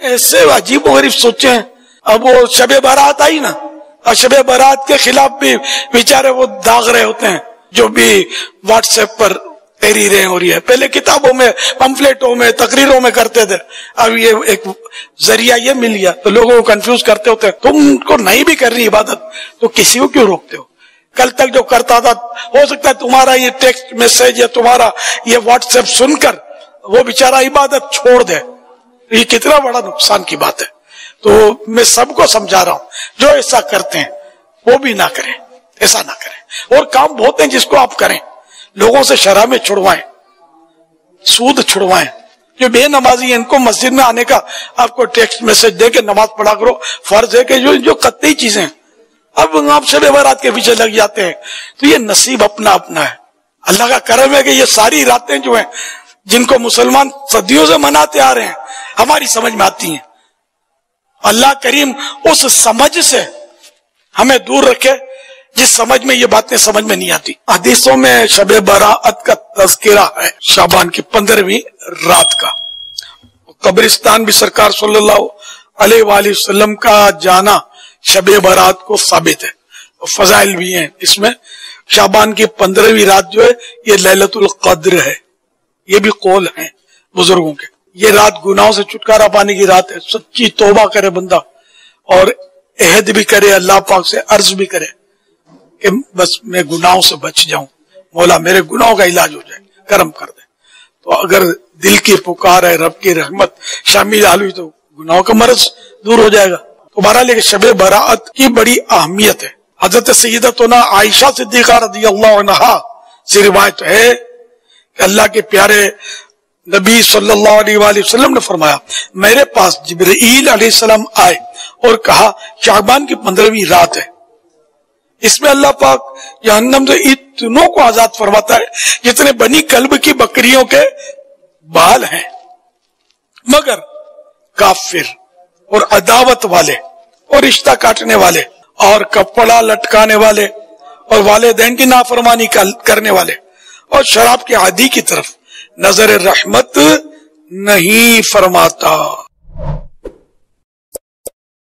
ایسے عجیب و غریب سوچے ہیں. اب وہ شب برات آئی نا، اور شب برات کے خلاف بھی بیچارے وہ داغ رہے ہوتے ہیں جو بھی واٹس ایپ پر تحریریں ہو رہی ہے. پہلے کتابوں میں، پمفلیٹوں میں، تقریروں میں کرتے تھے، اب یہ ایک ذریعہ یہ مل گیا تو لوگوں کو کنفیوز کرتے ہوتے ہیں. تم کو نہیں بھی کرنی عبادت تو کسی کو کیوں روکتے ہو؟ کل تک جو کرتا تھا، ہو سکتا ہے تمہارا یہ ٹیکسٹ میسج یا تمہارا یہ واٹس ایپ سن کر وہ بیچارہ عبادت چھوڑ دے. یہ کتنا بڑا نقصان کی بات ہے. تو میں سب کو سمجھا رہا ہوں جو ایسا کرتے ہیں وہ بھی نہ کریں، ایسا نہ کریں. اور کام بہت ہیں جس کو آپ کریں. لوگوں سے شرح میں چھڑوائیں، سود چھڑوائیں. جو بے نمازی ہیں ان کو مسجد میں آنے کا آپ کو ٹیکسٹ میسج دے کے نماز پڑھا کرو. فرض ہے کہ جو قطعی چیزیں اب آپ شب برات کے پیچھے لگ جاتے ہیں تو یہ نصیب اپنا اپنا ہے. اللہ کا کرم ہے کہ یہ ساری راتیں جو ہیں جن کو مسلمان صدیوں سے مناتے آ رہے ہیں ہماری سمجھ میں آتی ہیں. اللہ کریم اس سمجھ سے ہمیں دور رکھے جس سمجھ میں یہ باتیں سمجھ میں نہیں آتی. حدیثوں میں شب برات کا تذکرہ ہے شعبان کی 15ویں رات کا. قبرستان بھی سرکار صلی اللہ علیہ وآلہ وسلم کا جانا شب برات کو ثابت ہے. فضائل بھی ہیں اس میں. شعبان کی 15ویں رات جو ہے یہ لیلۃ القدر ہے. یہ بھی قول ہیں بزرگوں کے. یہ رات گناہوں سے چھٹکارا پانے کی رات ہے. سچی توبہ کرے بندہ اور عہد بھی کرے، اللہ پاک سے عرض بھی کرے کہ بس میں گناہوں سے بچ جاؤں، مولا میرے گناہوں کا علاج ہو جائے، کرم کر دے. تو اگر دل کی پکار ہے، رب کی رحمت شامل حال ہوئی تو گناہوں کا مرض دور ہو جائے گا. تو بہرحال شب برات کی بڑی اہمیت ہے. حضرت سیدتنا عائشہ صدیقہ رضی اللہ عنہا سے روایت ہے کہ اللہ کے پیارے نبی صلی اللہ علیہ وآلہ وسلم نے فرمایا میرے پاس جبرائیل علیہ السلام آئے اور کہا شعبان کی 15ویں رات ہے، اس میں اللہ پاک جہنم سے اتنوں کو آزاد فرماتا ہے جتنے بنی کلب کی بکریوں کے بال ہیں، مگر کافر اور عداوت والے اور رشتہ کاٹنے والے اور کپڑا لٹکانے والے اور والدین کی نافرمانی کرنے والے اور شراب کے عادی کی طرف نظر رحمت نہیں فرماتا.